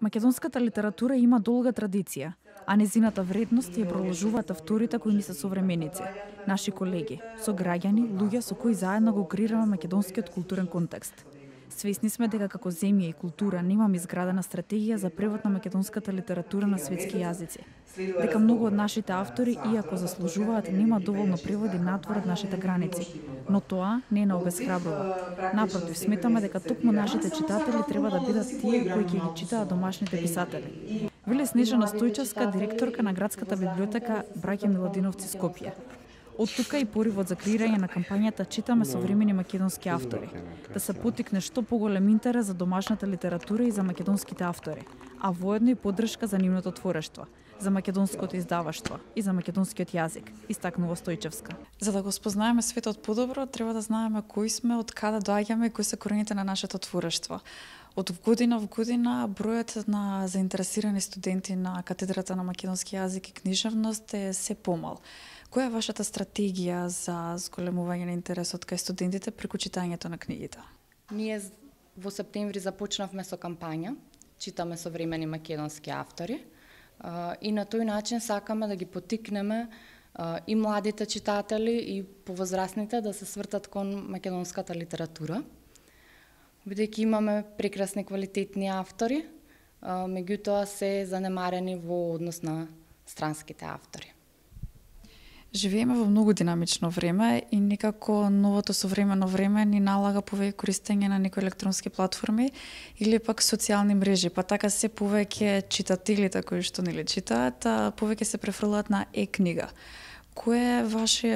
Македонската литература има долга традиција, а незината вредност ја проложуваат авторите кои ни се современици, наши колеги, сограѓани, луѓе со кои заедно го креираме македонскиот културен контекст. Свесни сме дека како земја и култура немаме изградена стратегија за превод на македонската литература на светски јазици. Дека многу од нашите автори, иако заслужуваат, нема доволно преводи надвор од нашите граници. Но тоа не на обесхрабрува. Напротив, сметаме дека токму нашите читатели треба да бидат тие кои ќе ги читаат домашните писатели. Вели Снежана Стојчевска, директорка на градската библиотека Браќа Миладиновци Скопје. Од тука и поривот за креирање на кампањата Читаме современи македонски автори, да се поттикне што поголем интерес за домашната литература и за македонските автори, а воедно и поддршка за нивното творештво, за македонското издаваштво и за македонскиот јазик, истакнува Стојчевска. За да го спознаеме светот подобро, треба да знаеме кои сме, од каде доаѓаме и кои се корените на нашето творештво. Од година в година бројот на заинтересирани студенти на катедрата на македонски јазик и книжевност е се помал. Која е вашата стратегија за зголемување на интересот кај студентите преку читањето на книгите? Ние во септември започнавме со кампања Читаме современи македонски автори и на тој начин сакаме да ги поттикнеме и младите читатели и повозрастните да се свртат кон македонската литература. Бидејќи имаме прекрасни квалитетни автори, меѓутоа се занемарени во однос на странските автори. Живееме во многу динамично време и некако новото современо време ни налага повеќе користење на некои електронски платформи или пак социјални мрежи, па така се повеќе читателите кои што нели читаат, повеќе се префрлаат на е-книга. Кое е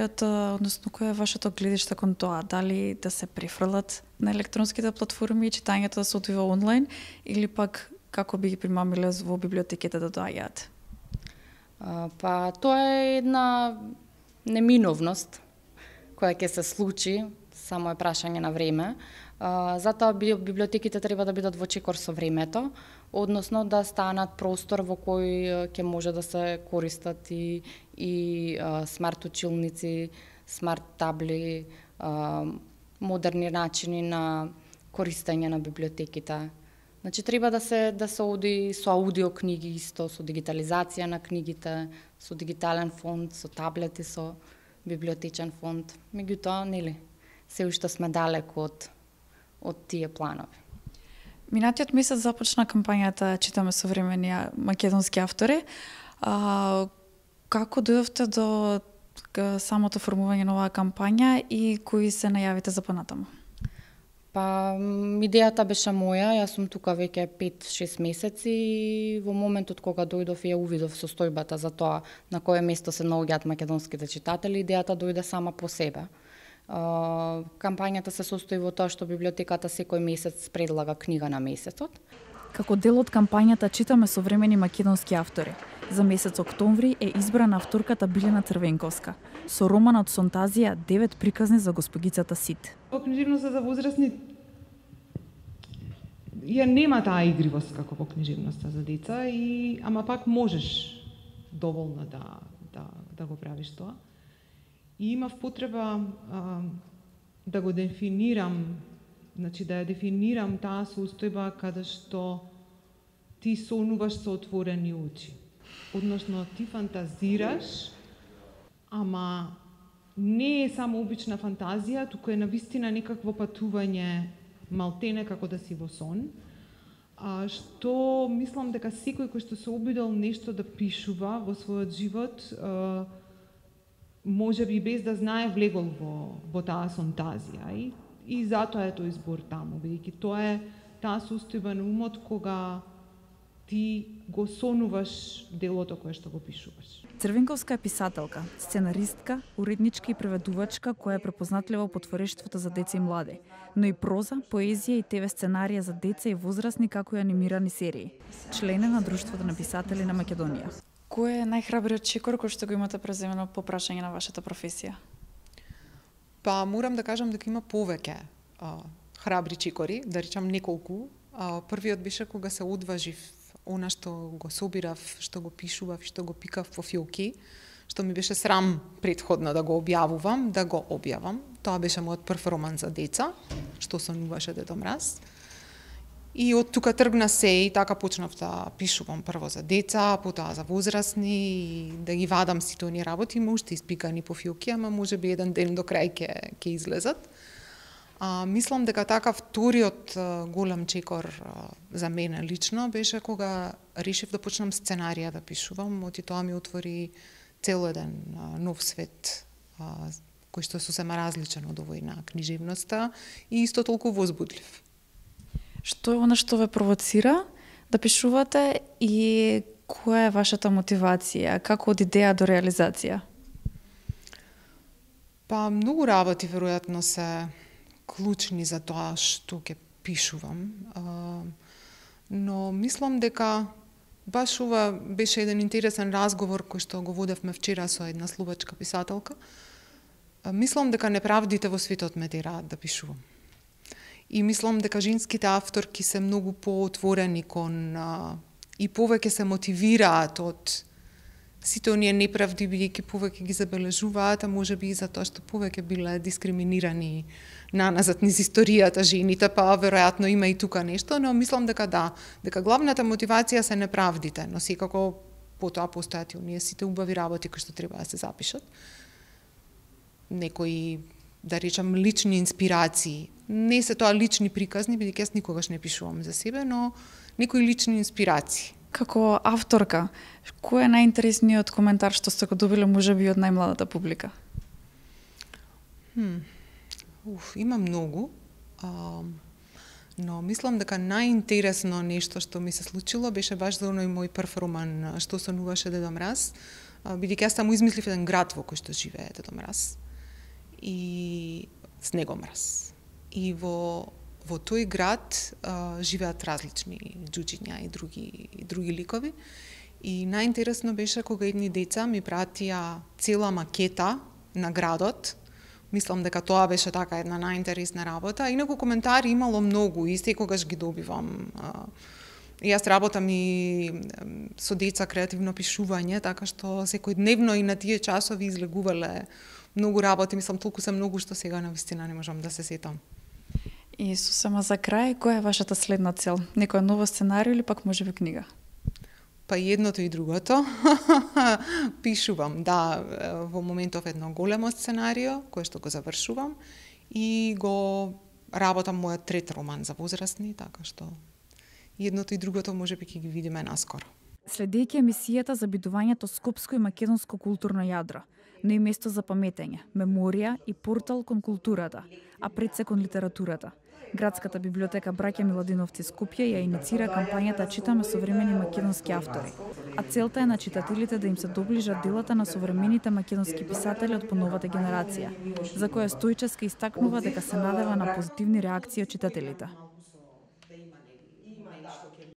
вашето гледиште кон тоа? Дали да се префрлат на електронските платформи и читањето да се одвива онлайн или пак како би ги примамиле во библиотеките да доаѓаат? Па тоа е една неминовност која ќе се случи, само е прашање на време. Затоа библиотеките треба да бидат во чекор со времето, односно да станат простор во кој ќе може да се користат и смарт училници, смарт табли, модерни начини на користење на библиотеките. Значи треба да се оди со аудио книги исто, со дигитализација на книгите, со дигитален фонд, со таблети, со библиотечен фонд. Меѓутоа, нели, се уште сме далеку од тие планови. Минатиот месец започна кампањата Читаме современи македонски автори. Како дојдовте до самото формување на оваа кампања и кои се најавите за понатаму? Па, идејата беше моја, јас сум тука веќе 5-6 месеци и во моментот кога дојдов и ја увидов состојбата за тоа на кое место се наоѓаат македонските читатели, идејата дојде сама по себе. Кампањата се состои во тоа што библиотеката секој месец предлага книга на месецот. Како дел од кампањата Читаме современи македонски автори, за месец октомври е избрана авторката Билјана Црвенковска со романот Сонтазија 9 приказни за госпогицата Сит. Во книжевноста за возрастни ја нема таа игривост како во книжевноста за деца, ама пак можеш доволно да го правиш тоа. И имав потреба да го дефинирам, значи да ја дефинирам таа состојба каде што ти сонуваш со отворени очи. Односно ти фантазираш, ама не е само обична фантазија, туку е навистина некакво патување малтене како да си во сон, што мислам дека секој кој што се обидел нешто да пишува во својот живот, може би без да знае влегол во таа сонтазија и затоа е тој избор таму, бидејќи тоа е таа состојба на умот кога ти го сонуваш делото кое што го пишуваш. Црвенковска е писателка, сценаристка, уредничка и преведувачка која е препознатлива по творештвото за деца и млади, но и проза, поезија и ТВ сценарија за деца и возрастни како и анимирани серии. Член е на Друштвото на писатели на Македонија. Кој е најхрабриот чекор кој што го имате преземено по прашање на вашата професија? Па морам да кажам дека има повеќе храбри чекори, да речам неколку. Првиот беше кога се одважив она што го собирав, што го пишував, што го пикав во филки, што ми беше срам претходно да го објавувам, да го објавам. Тоа беше мојот прв роман за деца, што сонуваше Дедо Мраз. И од тука тргна се и така почнав да пишувам прво за деца, потоа за возрастни и да ги вадам сите оние работи, има уште испикани по филки, ама можеби еден ден до крај ќе излезат. Мислам дека така вториот голем чекор за мене лично беше кога решив да почнам сценарија да пишувам, оти тоа ми отвори цел еден нов свет кој што е сосема различен од овој на книжевноста и исто толку возбудлив. Што е она што ве провоцира да пишувате и која е вашата мотивација? Како од идеја до реализација? Па многу работи веројатно се клучни за тоа што ќе пишувам. Но мислам дека баш ова беше еден интересен разговор кој што го водевме вчера со една словачка писателка. Мислам дека неправдите во светот ме тераат да пишувам. И мислам дека женските авторки се многу поотворени кон и повеќе се мотивираат од сите оние неправди, бидејќи повеќе ги забележуваат, а можеби и затоа што повеќе биле дискриминирани наназад низ историјата жените, па веројатно има и тука нешто, но мислам дека да, дека главната мотивација се неправдите, но секако потоа постојат и оние сите убави работи кои што треба да се запишат. Некои, да речам, лични инспирации. Не се тоа лични приказни, бидејќи јас никогаш не пишувам за себе, но некои лични инспирации. Како авторка, кој е најинтересниот коментар што сте го добиле можеби од најмладата публика? Има многу, но мислам дека најинтересно нешто што ми се случило беше баш за оној мој прв роман Што сонуваше Дедо Мраз, бидејќи јас таму измислив еден град во кој што живее Дедо Мраз и Снегомраз. И во тој град живеат различни џуџиња и други ликови. И најинтересно беше кога едни деца ми пратија цела макета на градот. Мислам дека тоа беше така една најинтересна работа. Инаку коментари имало многу и секогаш ги добивам. Јас работам и со деца креативно пишување, така што секојдневно и на тие часови излегувале многу работи. Мислам, толку се многу што сега навистина не можам да се сетам. И сосема за крај, која е вашата следна цел? Некоја нова сценарио или пак можеби книга? Па и едното и другото. Пишувам, да, во моментов едно големо сценарио, кое што го завршувам, и го работам мојот трет роман за возрастни, така што и едното и другото можеби ќе ги видиме наскоро. Следејќи емисијата за бидувањето скопско и македонско културно јадро, но и место за паметење, меморија и портал кон културата, а пред се кон литературата. Градската библиотека Браќа Миладиновци Скопје ја иницира кампањата Читаме современи македонски автори, а целта е на читателите да им се доближат делата на современите македонски писатели од поновата генерација, за која Стојчевска истакнува дека се надева на позитивни реакции од читателите.